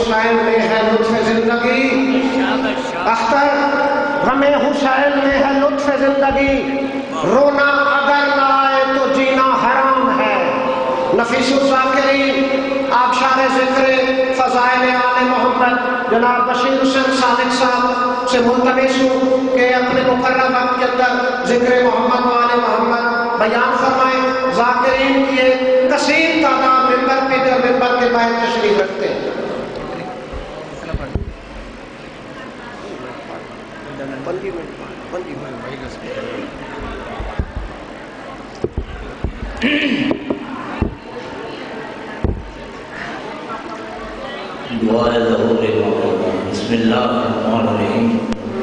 حسین میں ہے لطف زندگی، اختر غم حسین میں ہے لطف زندگی، رونا اگر نہ آئے تو جینا حرام ہے۔ نفیس الذاکرین آبشار ذکر فضائل آل محمد جناب بشیر حسین صادق صاحب سے ملتمس ہوں کہ اپنے مقررہ وقت کے اندر ذکر محمد و آل محمد بیان فرمائیں۔ ذاکرین کی ایک کثیر تعداد ممبر کے باہر تشریف رکھتے ہیں۔ دعائے ظہور محمد۔ بسم اللہ الرحمن الرحیم۔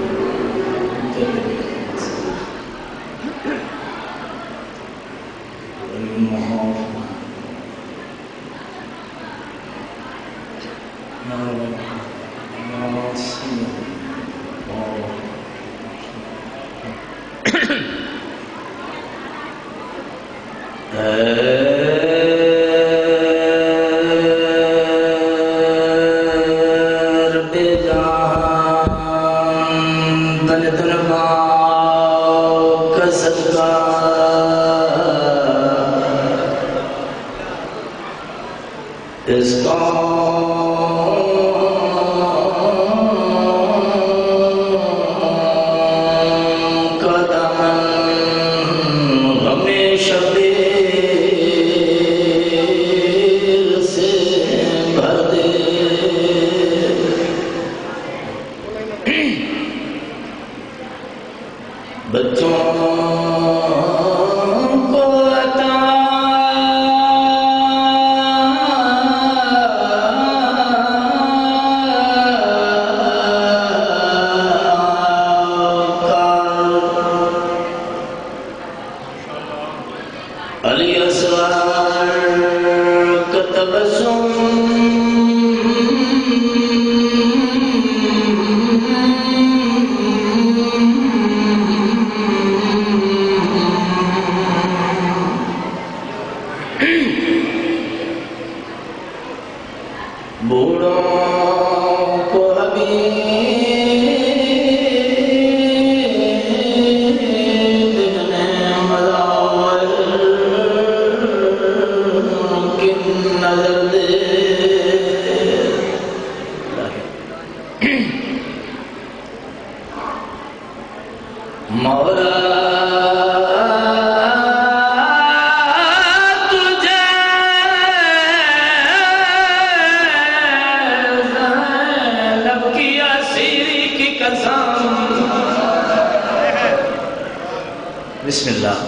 بسم اللہ۔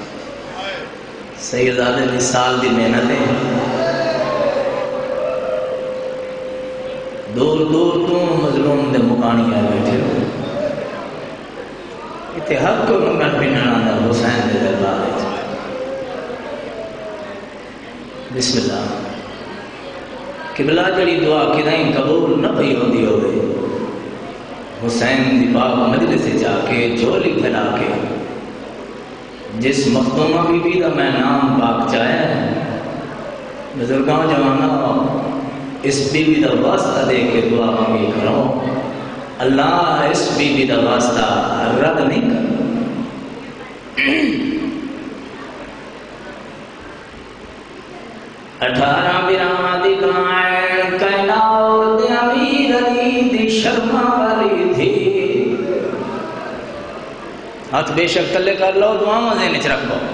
سیدزادے دی سال دی محنتیں دور دور تو مظلوم دے مکانی آئے بیٹھے ہو، اتنے حق کو منگن پینن آندہ حسین دے دربار ہے۔ بسم اللہ۔ قبلہ جڑی دعا کدائیں قبول نہ پئی ہوندی ہوئے، حسین دی پاک مجلس سے جا کے جھولی پھیلا کے جس مخدومہ بی بی دا میں نام پاک چاہے، بزرگاں جوانا اس بی بی دا واسطہ دے کے دعا مانگی کرو، اللہ اس بی بی دا واسطہ رد نہیں کر۔ 18 براں دی کائن کائنات دے امیر علی دی شرما والی تھی۔ ہاتھ بے شک تلے کر لو، دعا مزے نچ رکھ لو۔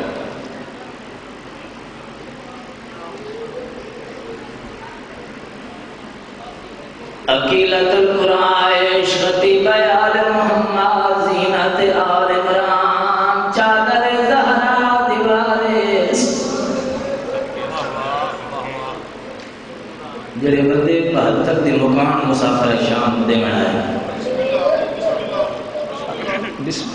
عقیلت القرائش خطیب آل محمد زینت آل عمران چادر زہرا دیوارس، جڑے بندے 72 دی مکان مسافر شام دے میں آئے۔ بسم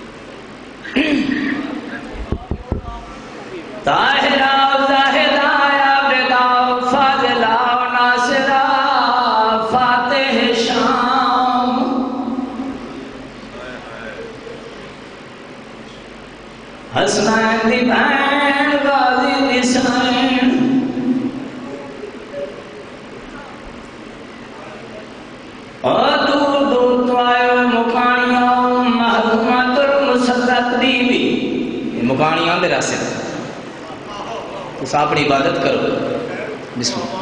طاہرہ زاہدہ عابدہ فاضلہ ناصرہ فاتح شام، حسنین دی بہن غازی دی سین، میرا سر تو اپنی عبادت کرو بسم اللہ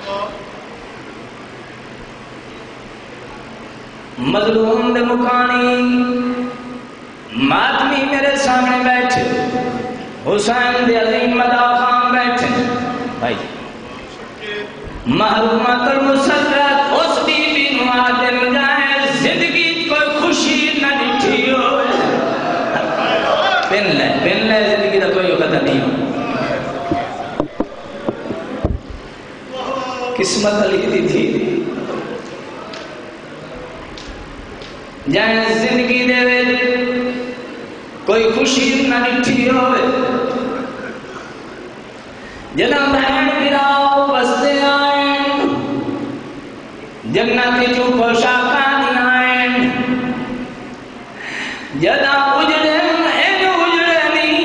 مظلوم دے مکانی ماتمی میرے سامنے بیٹھے حسین دے عظیم مداح خان بیٹھے بھائی محرومت المسرت اس بی بی نوادن جائے زندگی کوئی خوشی نہ ڈٹھی ہو پن لے زندگی دا کوئی وقت نہیں ہو قسمت لکھتی تھی جائے زندگی دے وے کوئی خوشی نہ ڈٹھی ہوئے جنا بہن گراؤ بستے آئیں جنت جو پوشاکاں دی آئیں جنا اجڑے این اجڑے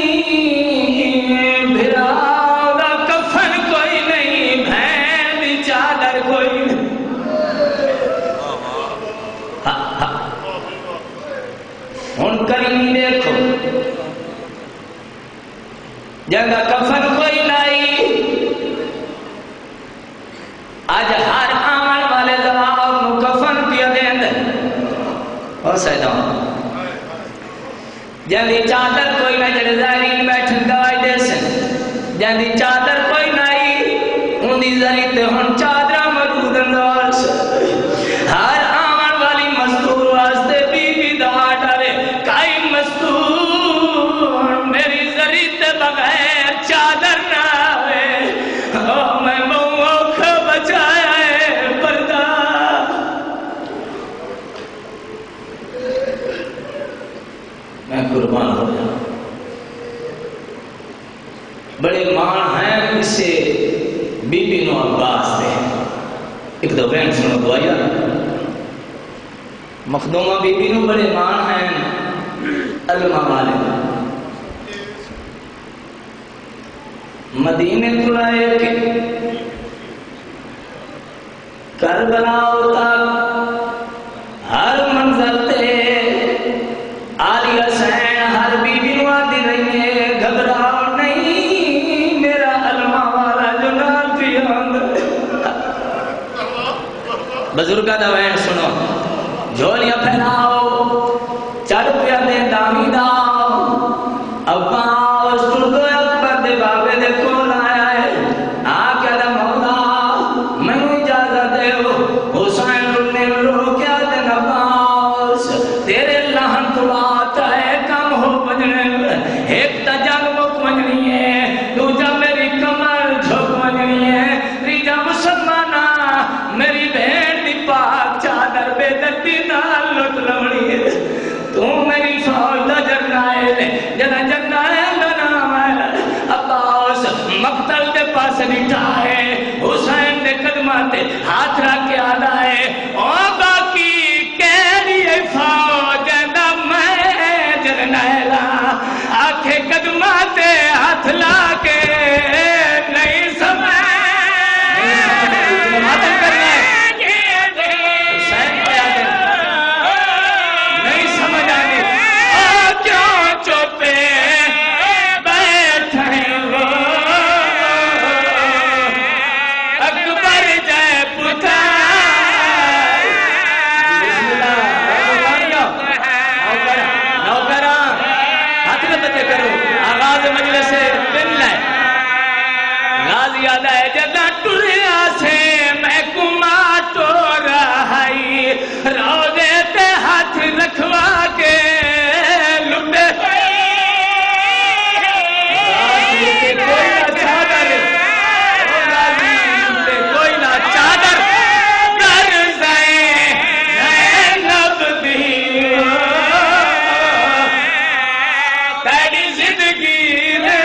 نہیں بھراؤ دا کفن کوئی نہیں بہن دی چادر کوئی نہیں ہن کریم دیکھو جگہ کفن کوئی لائی آج ہر آمن والے زواب نو کفن پیا دیں دے اور سیدان جہاں دی چادر کوئی نہ جڑے زائرین بیٹھن گوائی دے سن جہاں دی چادر کوئی نائی ان دی ذریعے تے ہن چادرہ موجود اندوار سے ہر آمن والی مستور واسطے بی بی دعا ڈالے کائی مستور میری ذریعے تے بغیر چادر نہ آئے میں موک بچایا ہے پردہ میں قربان ہو جاؤں بڑے مان ہیں اسے بی بی نو عباس دے ایک دو بین سنو دعایا مخدومہ بی بی نو بڑے مان ہیں علمہ والے مدینے تلائے کے کربلا تک ہر منظر تے آلی حسین ہر بی بی نو آدھی رہی ہے گھبراؤ نہیں میرا علمہ والا جو نام پیاند بزرگا دا وین سنو جھولیاں پھیلاؤ چڑھ پیا دے دامی داؤ ابا سردو اکبر دے بابے دے کول آیا ہے آکے دا مولا میں اجازت دے ہو حسین رنے رو کیا دے نباس تیرے لہن تو آتا ہے کم ہو بجنے ایک تا جنگ مک بجنی ہے دوجہ میری کمر جھک بجنی ہے تیجا مسلمانہ میری بہن دی پاک چادر بے دتی نال لٹ لمڑی ہے تو میری فوج دا جرنائل جنا جرنائل دا نام ہے عباس مقتل دے پاس نٹھائے حسین دے قدماتے ہاتھ رکھ کے آدھا ہے او باقی کہہ لیے فوج دا میں جرنائلہ آنکھیں قدماتے ہاتھ لا کے نہیں سمجھ ماتم کرنا ہے حسین پایا دے نہیں سمجھ آنے کیوں چوپے بیٹھے وہ اکبر جائے پتا بسم اللہ نوکران ہاتھ میں بتے کرو آغاز مجلس بن لائے غازی آدھا ہے جگہ ٹریا سے میں کماتو رہائی روزے تے ہاتھ رکھوا کے لٹے کوئی نہ چادر کوئی نہ چادر کر زینب دی تیری زندگی نے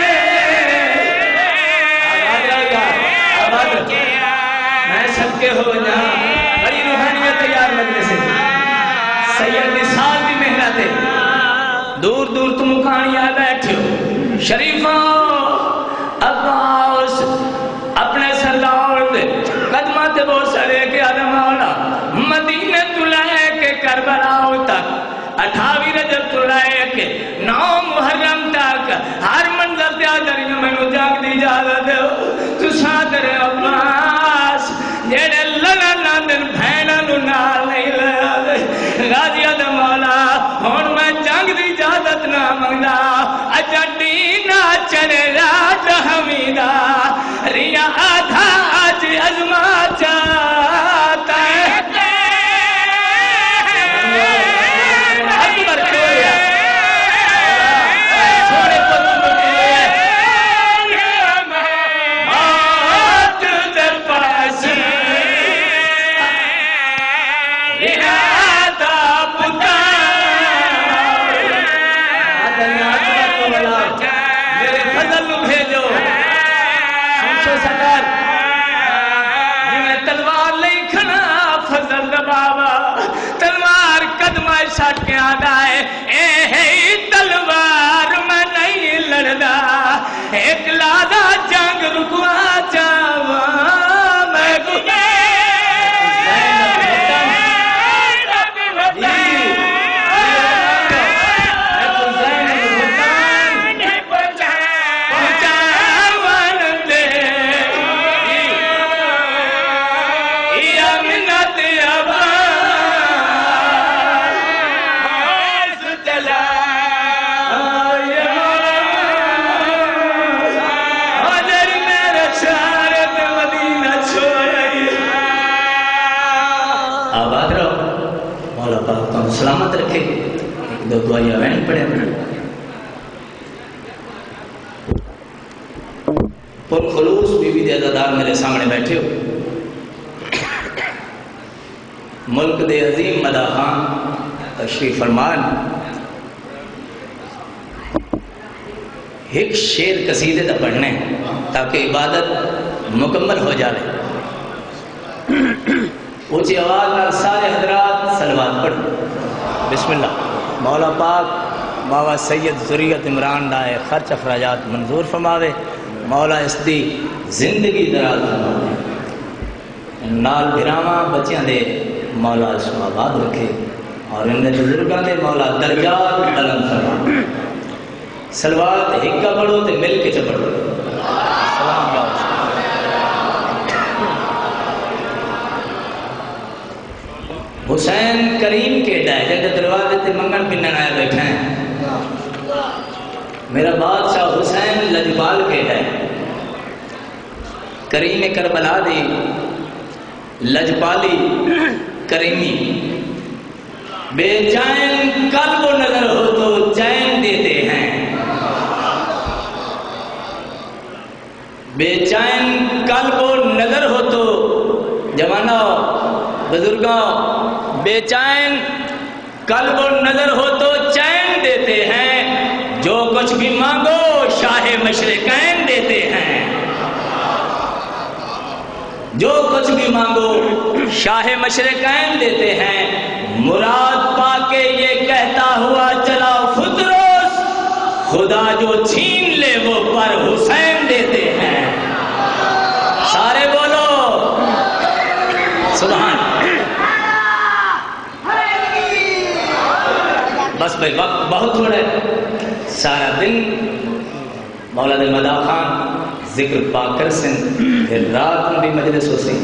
میں سب کے ہو جا بڑی روحانیت تیار مجلے سے سید نثار بھی محنت ہے دور دور تم مکانیاں بیٹھے ہو شریفوں عباس اپنے سردار دے قدمات بہت سارے کے آدم آنا مدینہ تلائے کے کربلا تک 28 رجب تلائے کے 9 محرم تک ہر منزل برادری میں جاگ دی اجازت دو تو سادر عباس جڑے لڑنا دن بہناں نو نال نہیں لے غازی دا مولا ہن میں جنگ دی اجازت نہ منگدا اجا دینا چڑے راج حمیدہ ریا آدھا آج ازما چاہتا ہے سٹ کے آدھا ہے اے تلوار میں نہیں لڑدا ایک لادا جنگ رکوا چاوا میں سلامت رکھے ایک دو دعائیں وین پڑے پر خلوص بی بی دے عزادار میرے سامنے بیٹھے ہو ملک دے عظیم مدا خان تشریف فرمان ایک شیر قصیدے دا پڑھنے تاکہ عبادت مکمل ہو جائے اونچی آواز میں سارے حضرات صلوات پڑھ بسم اللہ مولا پاک بابا سید ذریت عمران دائے خرچ اخراجات منظور فرماوے مولا اس دی زندگی دراز فرماوے نال بھراواں بچیاں دے مولا اس کو آباد رکھے اور ان دے بزرگاں دے مولا درجات بلند فرماوے صلوات ہکا پڑھو تے مل کے چپڑو سلام اللہ حسین کریم کے ڈائے جب دروازے تے منگن پنن آیا بیٹھا ہے میرا بادشاہ حسین لجپال کے ڈائے کریم کربلا دی لجپالی کریمی بے چین قلب و نظر ہو تو چین دیتے ہیں بے چین قلب و نظر ہو تو جوانوں بزرگوں بے چین قلب و نظر ہو تو چین دیتے ہیں جو کچھ بھی مانگو شاہ مشرقین دیتے ہیں جو کچھ بھی مانگو شاہ مشرقین دیتے ہیں مراد پا کے یہ کہتا ہوا چلا فدروس خدا جو چھین لے وہ پر حسین دیتے ہیں سارے بولو سبحان بس بھائی وقت بہت تھوڑا ہے سارا دن مولا دل مدا خان ذکر پاک کر سن پھر رات میں بھی مجلس ہو سن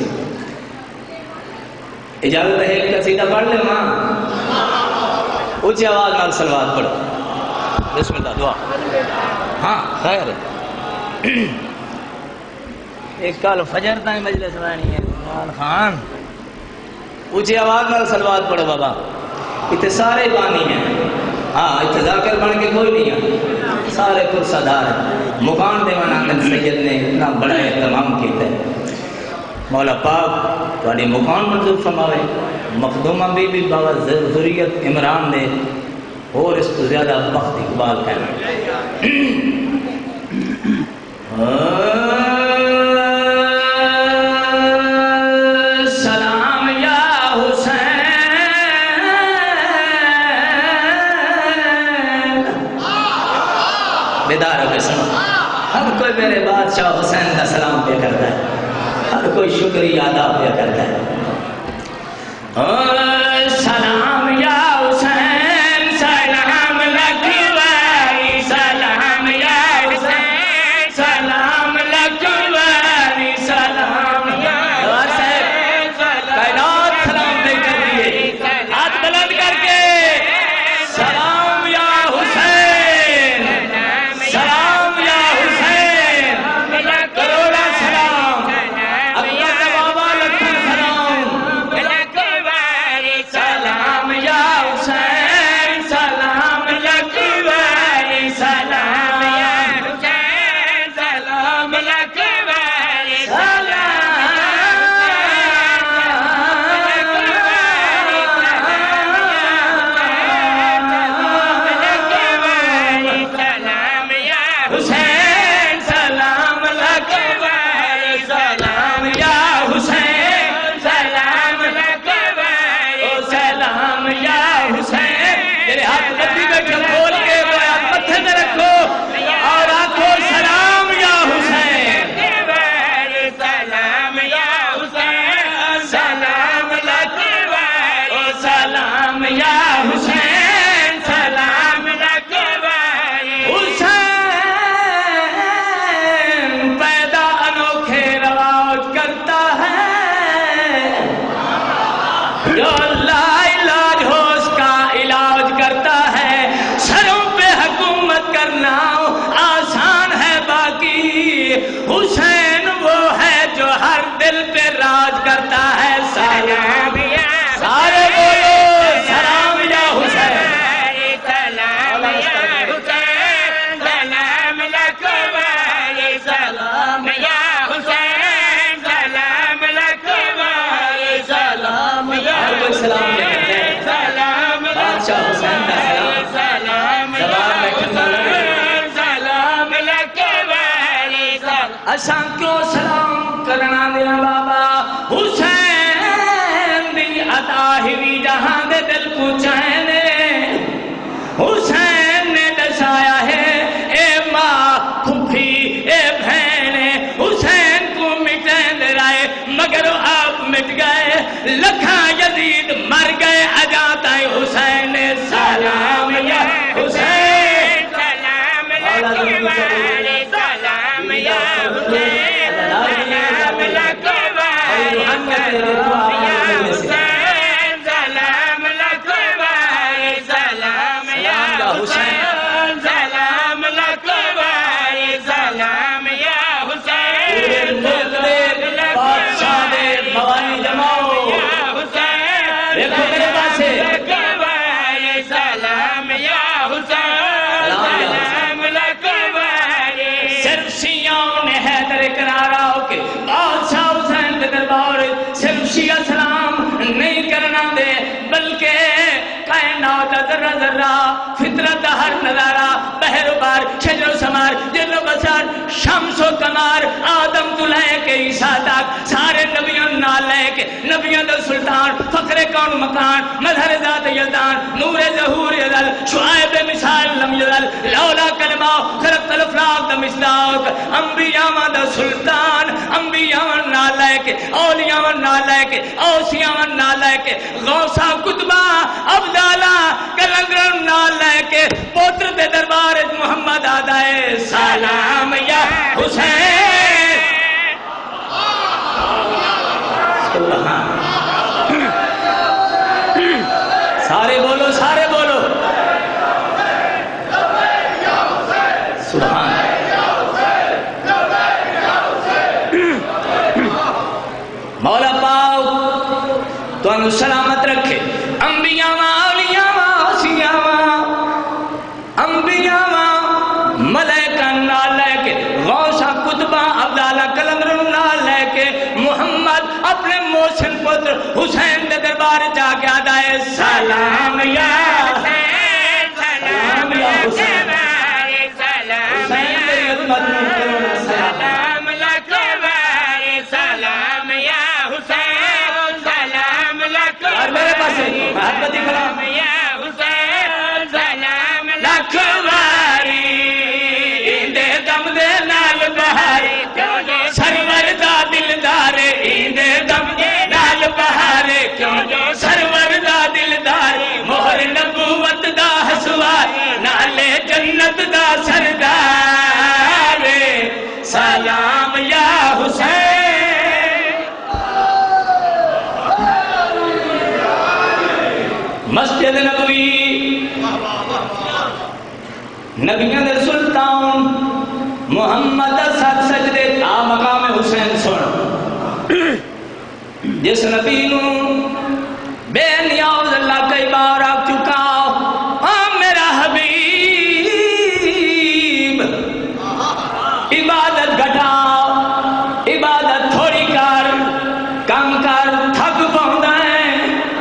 اجازت ہے ایک قصیدہ پڑھ لیں ماں اونچی آواز نال صلوات پڑھو بسم اللہ دعا ہاں خیر ایک کال فجر تائیں مجلس رہنی ہے عمران خان اونچی آواز نال صلوات پڑھو بابا اتنے سارے بانی ہیں ہاں اتنے ذاکر بن کے کوئی نہیں ہے سارے کرسہ دار ہیں مقام دیوان آنگن سید نے اتنا بڑا اہتمام کیتا ہے مولا پاک تھوڑی مقام منظور فرماوے مخدومہ بھی بابا ذریت عمران دے اور اس کو زیادہ بخت اقبال کہنا سلام یا حسین بیدار ہو کے سنو ہر کوئی میرے بادشاہ حسین کا سلام پہ کرتا ہے ہر کوئی شکریہ ادا پہ کرتا ہے سلام یا حسین سلام لکھوائی سلام یا حسین اساں کیوں سلام کرنا دیا بابا حسین دی عطا ہی جہاں دے دل کو چین حسین نے دسایا ہے اے ماں پھوپھی اے بہن حسین کو مٹین دے رائے مگر آپ مٹ گئے لکھاں یزید مر گئے اجاتا حسین سلام یا حسین سلام لکھوارے سلام یا حسین سلام لکھوارے سلام یا حسین سلام لکھوارے سلام یا حسین سلام لکھوارے سلام یا حسین بادشاہ دے بوانی جماؤ یا حسین دیکھو میرے پاس لکھوارے سلام یا حسین سلام لکھوارے صرف شیعوں نے حیدر کرارا ہو کے بادشاہ حسین کے دربار صرف شیعہ سلام نہیں کرنا دے بلکہ کائنات ذرہ ذرہ فطرت ہر نظارہ بحر و بار شجر و ثمار جن و بشر شمس و قمر آدم تو لے کے عیسیٰ تک سارے نبیوں نال لے کے نبیوں دا سلطان فخر کون مکان مظہر ذات یزدان نور ظہور یزل شعائب مثال لم یزل لولا کلمہ خلقت الافلاق دا مصداق انبیاء دا سلطان انبیاء نال لے کے اولیاء نال لے کے اوصیاء نال لے کے غوثہ قطبہ ابدالہ کلنگر نال لے کے پوتر دے دربار محمد آدائے سلام یا حسین سارے بولو سارے بولو سبحان مولا پاک تو انو سلامت رکھے انبیاء اولیاء اوصیاء انبیاء ملائکہ نال لے کے غوثہ قطبہ عبداللہ کلندر نال لے کے محمد اپنے محسن پتر حسین دے دربار جا کے آدائے سلام یا حسین سلام یا حسین حسین تیری عظمت میں کرونا سلام لکھوارے سلام یا حسین سلام لکھوارے اور میرے پاس محبت کلام یا حسین سلام لکھوارے ایندے دم دے نال بہارے سرور دا دلدار ایندے دم دے نال بہارے کیوں جو سرور دا دلدار مہر نبوت دا حسوار نالے جنت دا سردار سلام یا حسین مسجد نبوی نبیوں دے سلطان محمد ساتھ سجدے آ مقام حسین سن جس نبی نو بے نیاز اللہ کئی بار آگ چکا ہاں میرا حبیب عبادت گھٹا عبادت تھوڑی کر کم کر تھک پاؤں ہے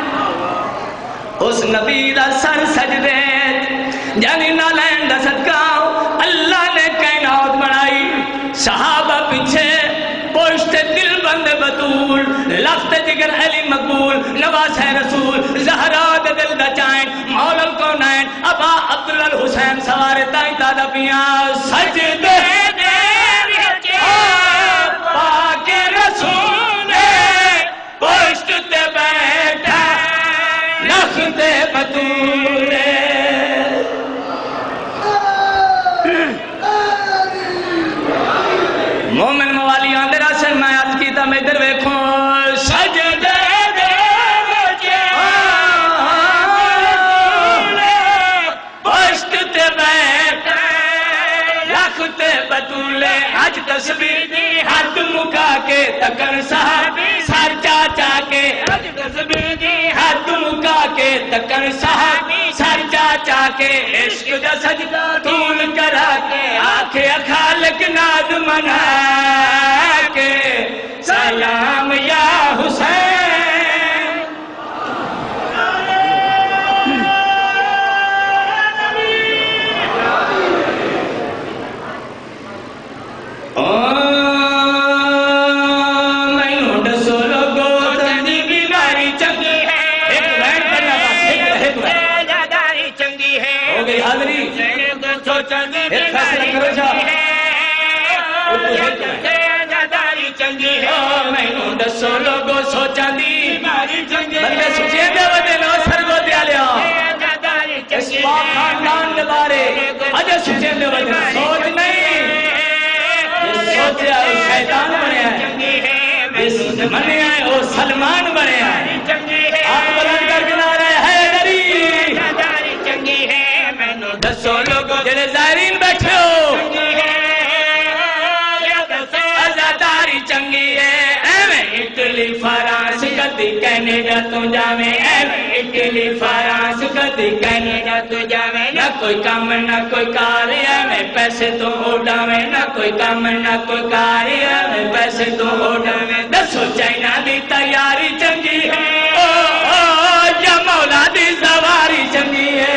اس نبی دا سر سجدے جانی نالین دا صدقہ اللہ نے کائنات بنائی صحابہ پیچھے پوشت دل بند بطول لفت جگر علی مقبول نواز ہے رسول زہرا دل دا چائن مولا الکونین ابا عبداللہ الحسین سوارے تائیں تادہ پیاں سجدے پاک رسول پوشت تے بیٹھا لفت بطول مومن موالی آندے راسن میں آت کی تا میں در ویکھوں سجدے دے مجھے پشت تے بیٹھے لکھ تے بطولے آج تسبیح دی ہاتھ مکا کے تکن صحابی سر چاچا کے آج تسبیح دی ہاتھ مکا کے تکن صحابی سر چاچا کے عشق دا سجدہ طول کرا کے آنکھیں خالق ناد منا کے سلام یا حسین او دسو لوگو سوچا دی بندے سچے دے ودے نو سرگو دیا لیا اس پاک خاندان دے بارے اجے سچے دے ودے سوچ نہیں سوچیا ہے شیطان بنیا ہے اس منیا ہے وہ سلمان بنیا ہے آپ بلند کر کے نعرہ حیدری چنگی ہے مینوں دسو لوگو جڑے زائرین بیٹھے ہو ازاداری چنگی ہے ایویں اٹلی فرانس کدی کینیڈا تو جاویں ایویں اٹلی فرانس کدی کینیڈا تو جاویں نہ کوئی کام نہ کوئی کار ایویں پیسے تو اڑاویں نہ کوئی کام نہ کوئی کار ایویں پیسے تو اڑاویں دسو چائنا دی تیاری چنگی ہے او یا مولا دی سواری چنگی ہے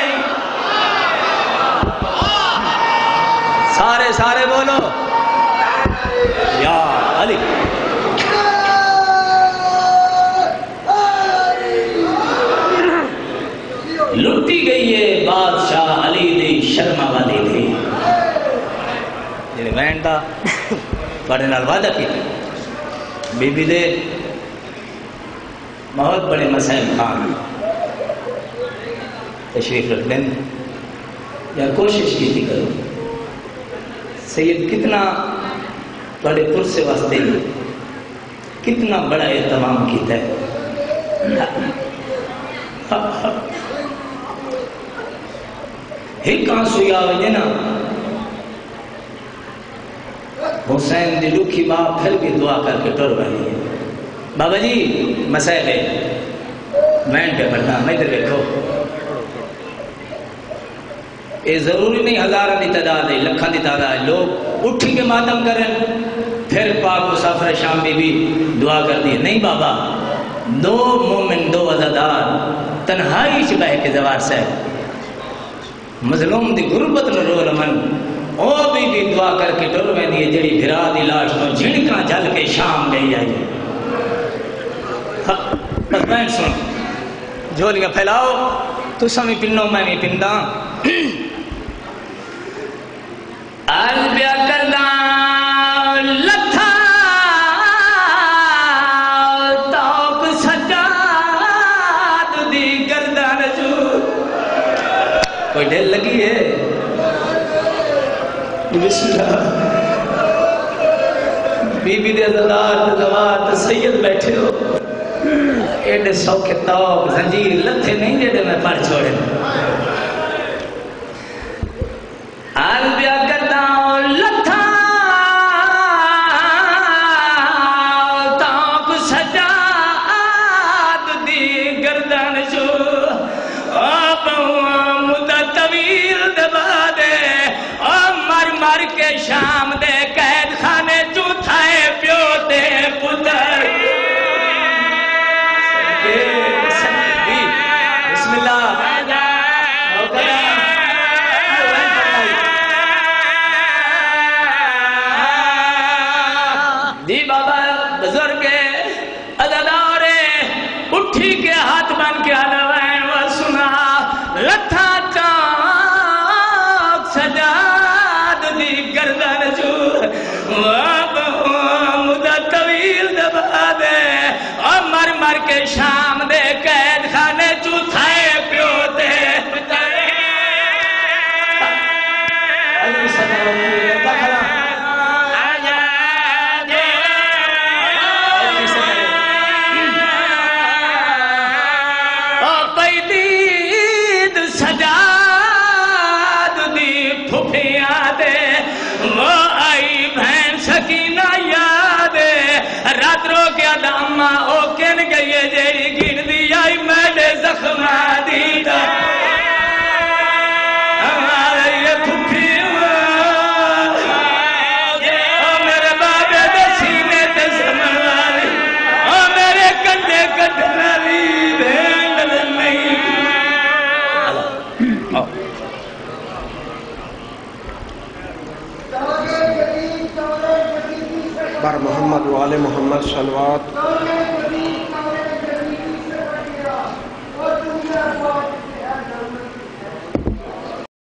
سارے بولو یا علی لٹی گئی ہے بادشاہ علی دی شرما والی تھی جنہیں بہن دا بڑے نال وعدہ کی بی بی دے بہت بڑے مسائل خان تشریف رکھ دیں یا کوشش کی تھی کرو سید کتنا بڑے پرسے واسطے کتنا بڑا اہتمام کیتا ہے ایک آنسو یا وجہ نا حسین دی لکھی ماں پھر بھی دعا کر کے ٹر بنی ہے بابا جی مسائل ہے میں پہ پڑھنا میں ادھر بیٹھو یہ ضروری نہیں ہزارہ دی تعداد ہے لکھاں دی تعداد ہے لوگ اٹھی کے ماتم کریں پھر پاک مسافر شام بھی دعا کر دی نہیں بابا دو مومن دو عزادار تنہائی چبہ کے زوار سے مظلوم دی غربت نو رو لمن او بھی دعا کر کے ٹر میں دی جڑی بھرا دی لاش نو جھڑکاں جل کے شام گئی آئی بس بہن سن جھولیاں پھیلاؤ تو سمی پنو میں بھی پندا البیا کرنا لتھا توک سجاد دی گردن جو کوئی ڈھیل لگی ہے بسم اللہ بی بی دے عزادار دوات سید بیٹھے ہو ایڈے سوکھے توک زنجیر لتھے نہیں جیڑے میں پڑھ چھوڑے البیا کرنا لتھا توک سجاد دی گردن جو آپ مدت طویل دبا دے مر کے شام دے قید خانے چوتھائے پیو دے پتر بسم اللہ دی بابا بزرگ عزادارے اٹھی کے ہاتھ بن کے آلوائیں وہ سنا لتھا چاک سجاد دی گردن جو مدت طویل دبا دے اور مر کے شام دے قید خانے چوتھائے پیو دے رات رو کیا داما او کن گئی جیڑی گن دی آئی میڈے زخمہ دیدہ ہمارے یہ پھپھی او میرے بابے دے سینے تے زمن والی او میرے کنڈے کٹناری بھینڈ نہیں بر محمد و آل محمد صلوات